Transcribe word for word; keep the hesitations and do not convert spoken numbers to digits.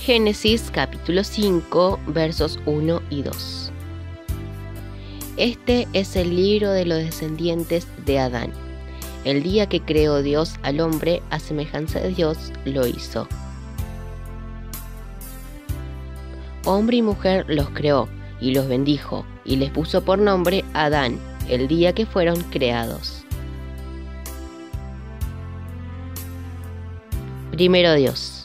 Génesis capítulo cinco, versos uno y dos. Este es el libro de los descendientes de Adán. El día que creó Dios al hombre, a semejanza de Dios lo hizo. Hombre y mujer los creó y los bendijo, y les puso por nombre Adán, el día que fueron creados. Primero Dios.